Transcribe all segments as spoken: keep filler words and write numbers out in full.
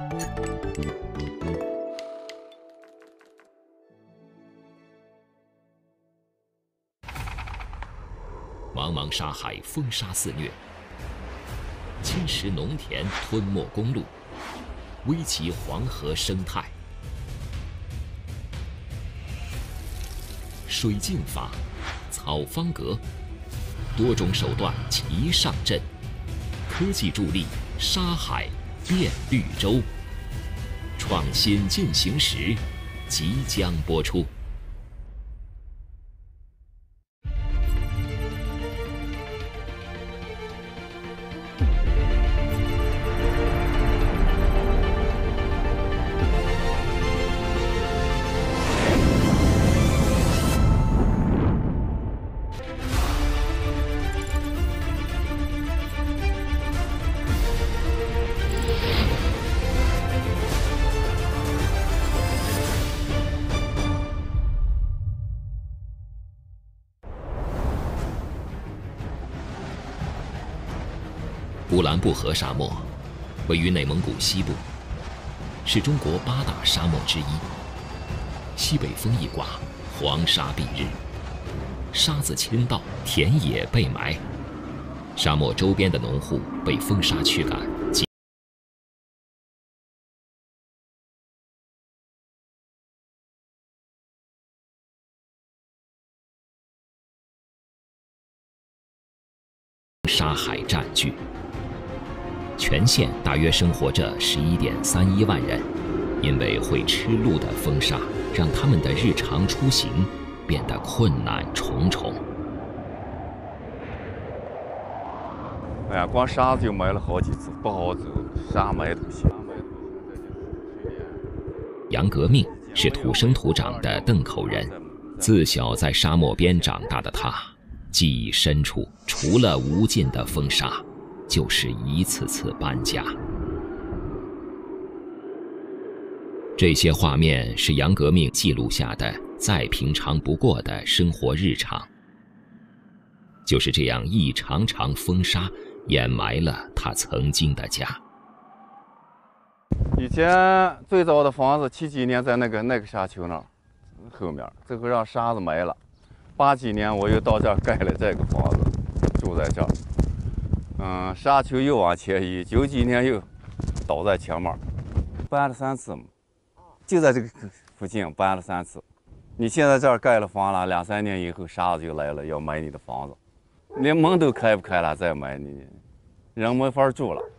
茫茫沙海，风沙肆虐，侵蚀农田，吞没公路，危及黄河生态。水镜法、草方格，多种手段齐上阵，科技助力沙海变绿洲。创新进行时，即将播出。乌兰布和沙漠位于内蒙古西部，是中国八大沙漠之一。西北风一刮，黄沙蔽日，沙子倾倒，田野被埋，沙漠周边的农户被风沙驱赶。沙海占据。全县大约生活着十一点三一万人，因为会吃路的风沙，让他们的日常出行变得困难重重。 哎呀，光沙子就埋了好几次，不好走，沙埋都行。 杨革命是土生土长的邓口人，自小在沙漠边长大的他，记忆深处除了无尽的风沙，就是一次次搬家。这些画面是杨革命记录下的再平常不过的生活日常。就是这样一场场风沙掩埋了他曾经的家。 以前最早的房子七几年在那个那个沙丘那儿后面，最后让沙子埋了。八几年我又到这儿盖了这个房子，住在这儿。嗯，沙丘又往前移，九几年又倒在前面，搬了三次嘛，就在这个附近搬了三次。你现在这儿盖了房了，两三年以后沙子就来了，要买你的房子，连门都开不开了，再买你，人没法住了。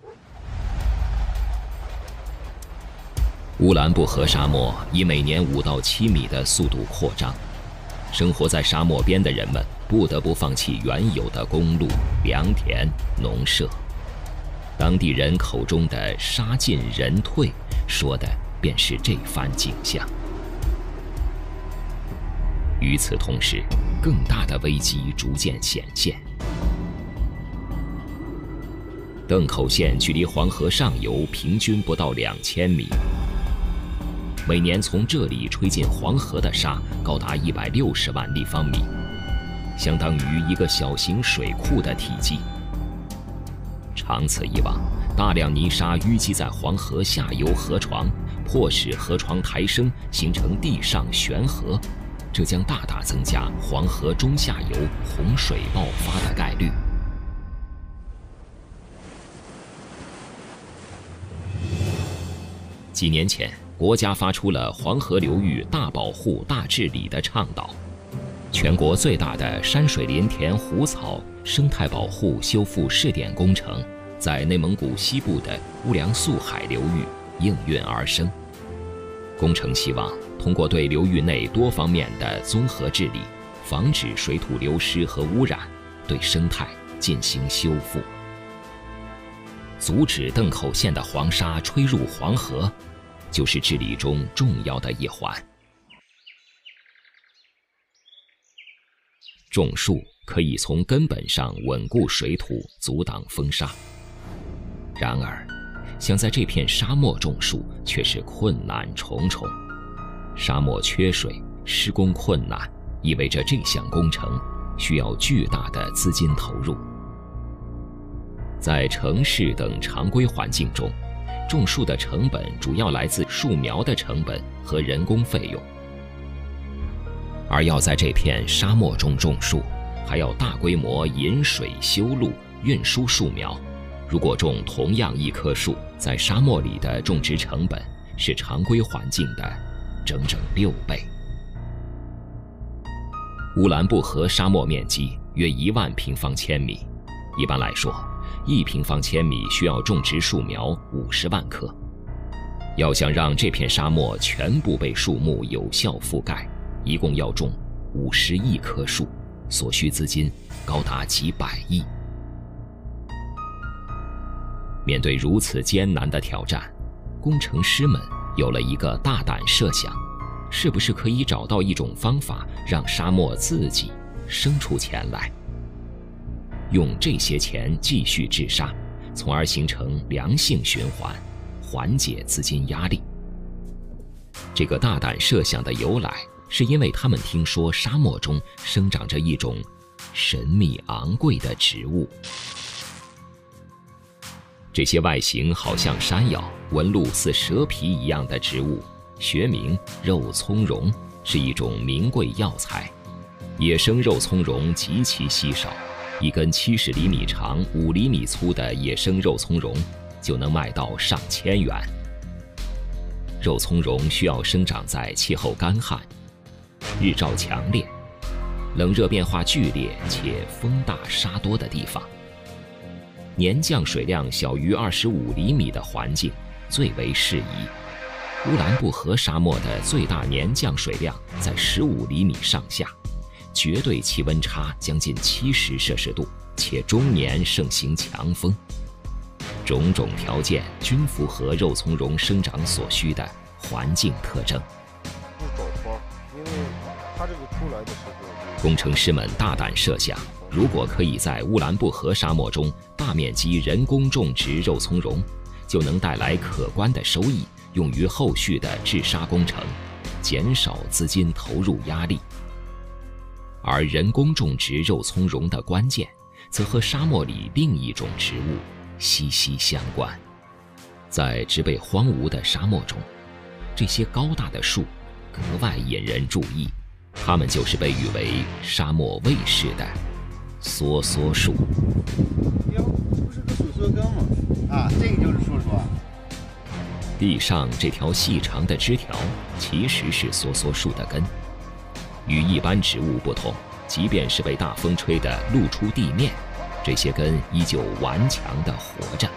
乌兰布和沙漠以每年五到七米的速度扩张，生活在沙漠边的人们不得不放弃原有的公路、良田、农舍。当地人口中的沙尽人退，说的便是这番景象。与此同时，更大的危机逐渐显现。邓口县距离黄河上游平均不到两千米，每年从这里吹进黄河的沙高达一百六十万立方米，相当于一个小型水库的体积。长此以往，大量泥沙淤积在黄河下游河床，迫使河床抬升，形成地上悬河，这将大大增加黄河中下游洪水爆发的概率。几年前，国家发出了黄河流域大保护大治理的倡导，全国最大的山水林田湖草生态保护修复试点工程在内蒙古西部的乌梁素海流域应运而生。工程希望通过对流域内多方面的综合治理，防止水土流失和污染，对生态进行修复。阻止邓口县的黄沙吹入黄河，就是治理中重要的一环。种树可以从根本上稳固水土，阻挡风沙。然而，想在这片沙漠种树却是困难重重。沙漠缺水，施工困难，意味着这项工程需要巨大的资金投入。在城市等常规环境中， 种树的成本主要来自树苗的成本和人工费用。而要在这片沙漠中种树，还要大规模引水修路、运输树苗。如果种同样一棵树，在沙漠里的种植成本是常规环境的整整六倍。乌兰布和沙漠面积约一万平方千米，一般来说，一平方千米需要种植树苗五十万棵。要想让这片沙漠全部被树木有效覆盖，一共要种五十亿棵树，所需资金高达几百亿。面对如此艰难的挑战，工程师们有了一个大胆设想，是不是可以找到一种方法，让沙漠自己生出钱来，用这些钱继续治沙，从而形成良性循环，缓解资金压力。这个大胆设想的由来，是因为他们听说沙漠中生长着一种神秘昂贵的植物。这些外形好像山药、纹路似蛇皮一样的植物，学名肉苁蓉，是一种名贵药材。野生肉苁蓉极其稀少，一根七十厘米长、五厘米粗的野生肉苁蓉就能卖到上千元。肉苁蓉需要生长在气候干旱、日照强烈、冷热变化剧烈且风大沙多的地方。年降水量小于二十五厘米的环境最为适宜。乌兰布和沙漠的最大年降水量在十五厘米上下，绝对气温差将近七十摄氏度，且终年盛行强风。种种条件均符合肉苁蓉生长所需的环境特征。 因为它这个出来的时候， 工程师们大胆设想，如果可以在乌兰布和沙漠中大面积人工种植肉苁蓉，就能带来可观的收益，用于后续的治沙工程，减少资金投入压力。而人工种植肉苁蓉的关键，则和沙漠里另一种植物息息相关。在植被荒芜的沙漠中，这些高大的树格外引人注意，它们就是被誉为沙漠卫士的梭梭树。 哟，这不是个水梭根吗？ 啊，这个就是树树啊。 地上这条细长的枝条其实是梭梭树的根。与一般植物不同，即便是被大风吹得露出地面，这些根依旧顽强地活着。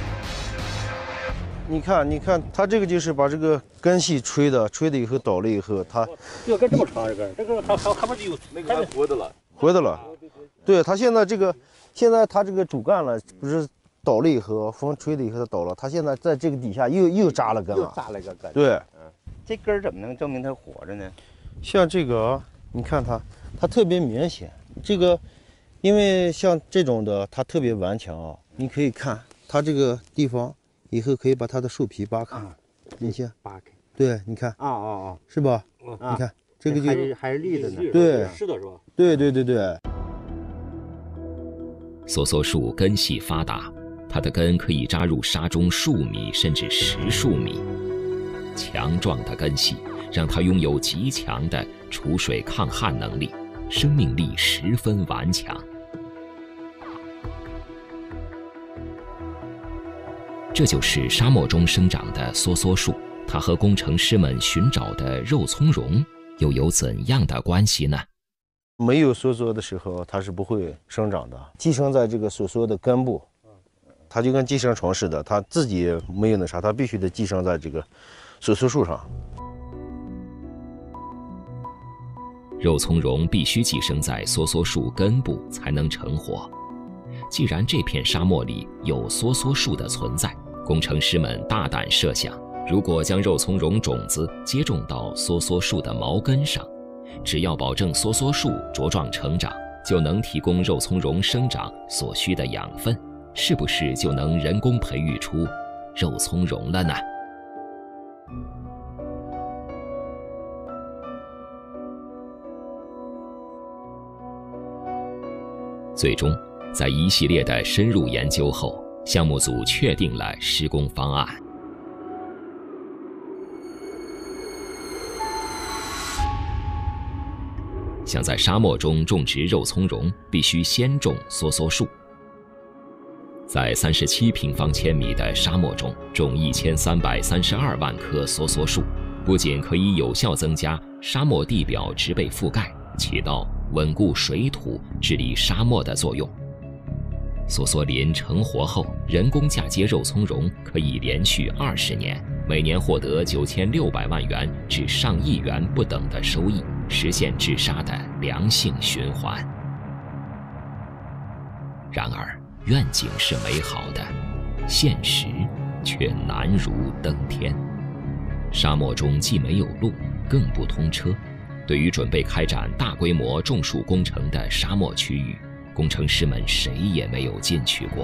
你看，你看，它这个就是把这个根系吹的，吹的以后倒了以后，它这个根这么长，这根，这个还还还不就那个还活的了， 活的了。对，它现在这个，现在它这个主干了，不是倒了以后，风吹了以后它倒了，它现在在这个底下又又扎了根了， 又扎了个根。 对， 嗯，这根儿怎么能证明它活着呢？ 像这个，你看它，它特别明显。这个，因为像这种的，它特别顽强啊。你可以看它这个地方，以后可以把它的树皮扒开， 啊， 你看， 扒开。 对，你看， 啊啊啊， 是吧？ 啊， 你看这个就还是还是绿的呢。 对， 是的是吧？ 对对对对。 梭梭树根系发达，它的根可以扎入沙中数米甚至十数米。强壮的根系让它拥有极强的储水抗旱能力，生命力十分顽强。这就是沙漠中生长的梭梭树，它和工程师们寻找的肉苁蓉又有怎样的关系呢？ 没有梭梭的时候，它是不会生长的，寄生在这个梭梭的根部，它就跟寄生虫似的，它自己没有那啥，它必须得寄生在这个梭梭树上。 肉苁蓉必须寄生在梭梭树根部才能成活。既然这片沙漠里有梭梭树的存在，工程师们大胆设想，如果将肉苁蓉种子接种到梭梭树的毛根上，只要保证梭梭树茁壮成长，就能提供肉苁蓉生长所需的养分，是不是就能人工培育出肉苁蓉了呢？最终，在一系列的深入研究后，项目组确定了施工方案。 想在沙漠中种植肉苁蓉，必须先种梭梭树。在三十七平方千米的沙漠中种一千三百三十二万棵梭梭树，不仅可以有效增加沙漠地表植被覆盖，起到稳固水土、治理沙漠的作用。梭梭林成活后，人工嫁接肉苁蓉可以连续二十年，每年获得九千六百万元至上亿元不等的收益，实现治沙的良性循环。然而，愿景是美好的，现实却难如登天。沙漠中既没有路，更不通车。对于准备开展大规模种树工程的沙漠区域，工程师们谁也没有进去过。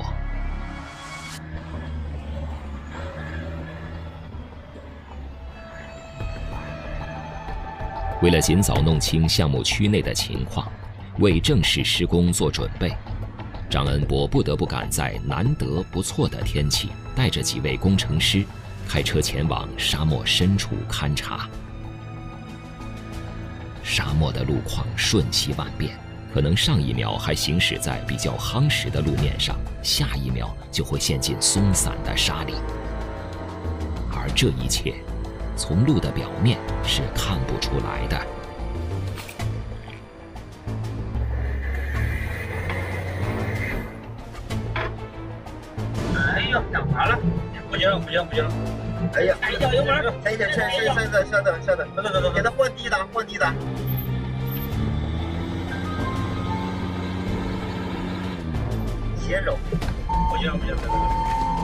为了尽早弄清项目区内的情况，为正式施工做准备，张恩波不得不赶在难得不错的天气，带着几位工程师开车前往沙漠深处勘察。沙漠的路况瞬息万变，可能上一秒还行驶在比较夯实的路面上，下一秒就会陷进松散的沙里。而这一切，从路的表面是看不出来的。 哎呦，干啥了？不行不行不行！ 哎呀， 踩一脚油门， 踩一脚，踩踩踩踩，稍等稍等， 等等等等， 给他换低档，换低档。斜走， 不行不行，等等等。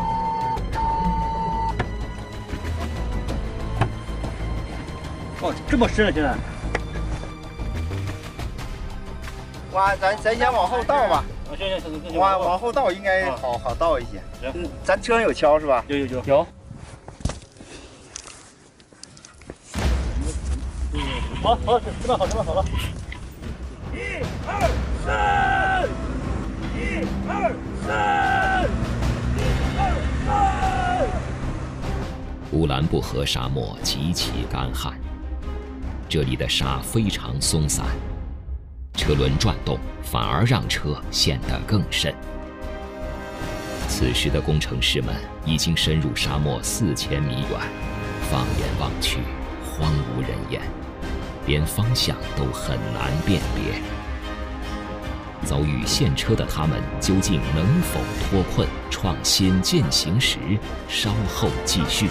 哦，这么深了现在。 哇，咱咱先往后倒吧。 啊，行行行行。 往往后倒应该好好倒一些。 行， 嗯，咱车上有锹是吧？ 有有有有。 好好，这边好，这边好了。一二三，一二三，一二三。 乌兰布和沙漠极其干旱，这里的沙非常松散，车轮转动反而让车陷得更深。此时的工程师们已经深入沙漠四千米远，放眼望去，荒无人烟，连方向都很难辨别。遭遇陷车的他们究竟能否脱困、创新进行时，稍后继续。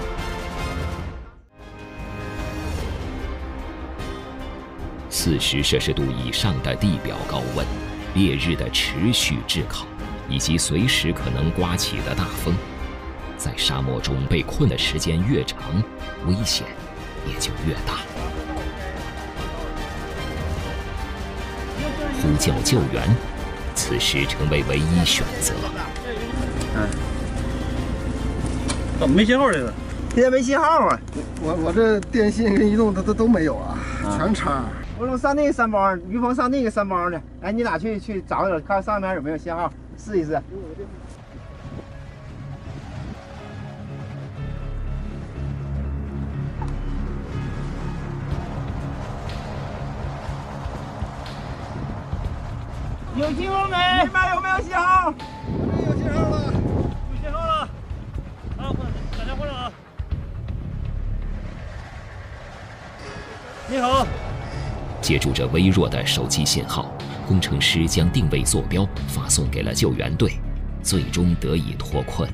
四十摄氏度以上的地表高温、烈日的持续炙烤，以及随时可能刮起的大风，在沙漠中被困的时间越长，危险也就越大。呼叫救援，此时成为唯一选择。 嗯， 怎么没信号这个？ 现在没信号啊！ 我我这电信跟移动它都都没有啊，全插。 我说上那个山包，于峰上那个山包呢。哎，你俩去去找找，看上面有没有信号，试一试。有信号没？那边有没有信号？ 有信号了， 有信号了。啊，大家换了啊。你好。 借助着微弱的手机信号，工程师将定位坐标发送给了救援队，最终得以脱困。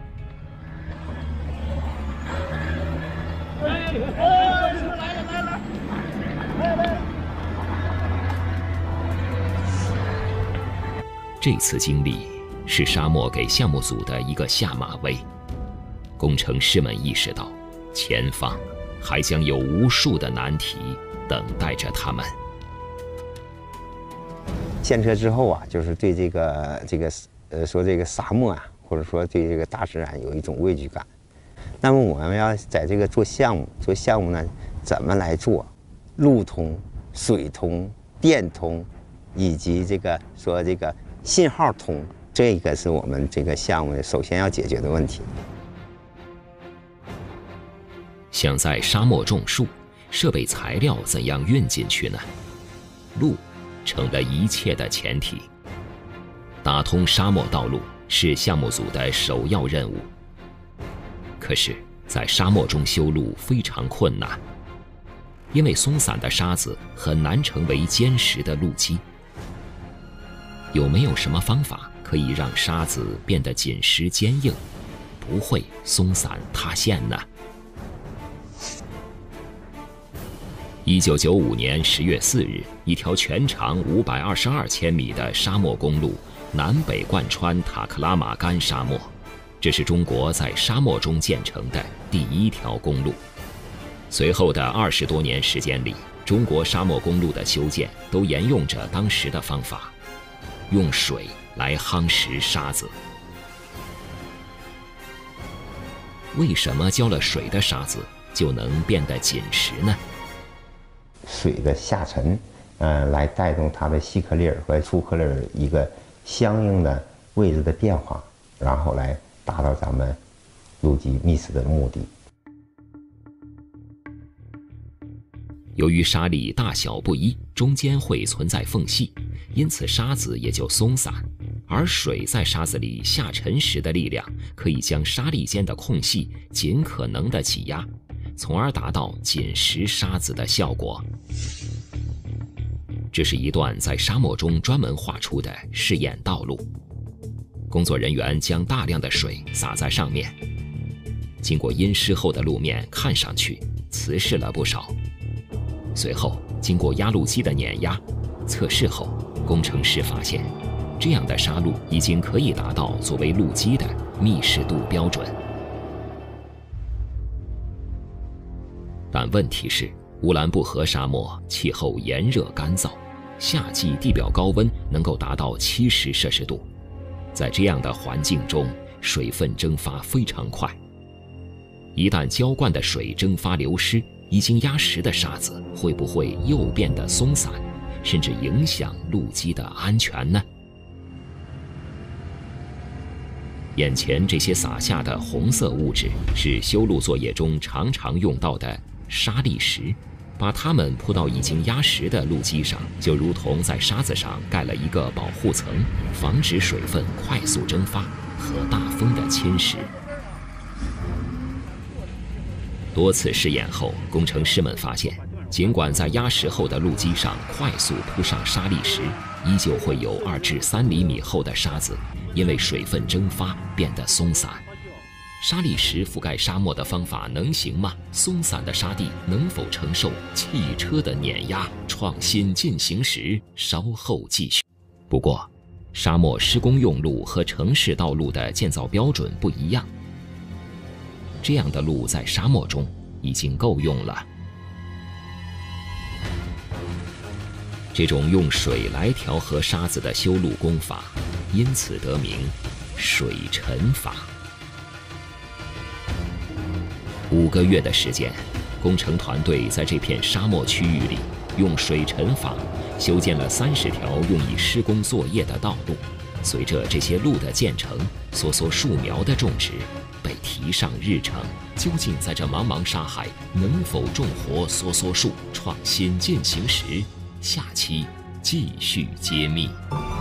哎，来了来了，来来。 这次经历是沙漠给项目组的一个下马威。工程师们意识到，前方还将有无数的难题等待着他们。 陷车之后啊，就是对这个这个呃说这个沙漠啊，或者说对这个大自然有一种畏惧感。那么我们要在这个做项目，做项目呢，怎么来做？路通、水通、电通，以及这个说这个信号通，这个是我们这个项目首先要解决的问题。 想在沙漠种树，设备材料怎样运进去呢？ 路成了一切的前提。打通沙漠道路是项目组的首要任务。可是，在沙漠中修路非常困难，因为松散的沙子很难成为坚实的路基。有没有什么方法可以让沙子变得紧实坚硬，不会松散塌陷呢？一九九五年十月四日，一条全长五百二十二千米的沙漠公路南北贯穿塔克拉玛干沙漠，这是中国在沙漠中建成的第一条公路。随后的二十多年时间里，中国沙漠公路的修建都沿用着当时的方法，用水来夯实沙子。为什么浇了水的沙子就能变得紧实呢？ 水的下沉，呃，来带动它的细颗粒儿和粗颗粒儿一个相应的位置的变化，然后来达到咱们路基密实的目的。 由于沙粒大小不一，中间会存在缝隙，因此沙子也就松散。而水在沙子里下沉时的力量，可以将沙粒间的空隙尽可能的挤压，从而达到紧实沙子的效果。这是一段在沙漠中专门画出的试验道路。工作人员将大量的水洒在上面，经过阴湿后的路面看上去瓷实了不少。随后经过压路机的碾压测试后，工程师发现这样的沙路已经可以达到作为路基的密实度标准。但问题是，乌兰布和沙漠气候炎热干燥，夏季地表高温能够达到七十摄氏度，在这样的环境中，水分蒸发非常快。一旦浇灌的水蒸发流失，已经压实的沙子会不会又变得松散，甚至影响路基的安全呢？眼前这些洒下的红色物质是修路作业中常常用到的沙砾石，把它们铺到已经压实的路基上，就如同在沙子上盖了一个保护层，防止水分快速蒸发和大风的侵蚀。多次试验后，工程师们发现，尽管在压实后的路基上快速铺上沙砾石，依旧会有二至三厘米厚的沙子因为水分蒸发变得松散。沙砾石覆盖沙漠的方法能行吗？松散的沙地能否承受汽车的碾压？创新进行时，稍后继续。不过，沙漠施工用路和城市道路的建造标准不一样，这样的路在沙漠中已经够用了。这种用水来调和沙子的修路工法，因此得名水沉法。五个月的时间，工程团队在这片沙漠区域里用水沉法修建了三十条用以施工作业的道路。随着这些路的建成，梭梭树苗的种植被提上日程。究竟在这茫茫沙海能否种活梭梭树？创新进行时，下期继续揭秘。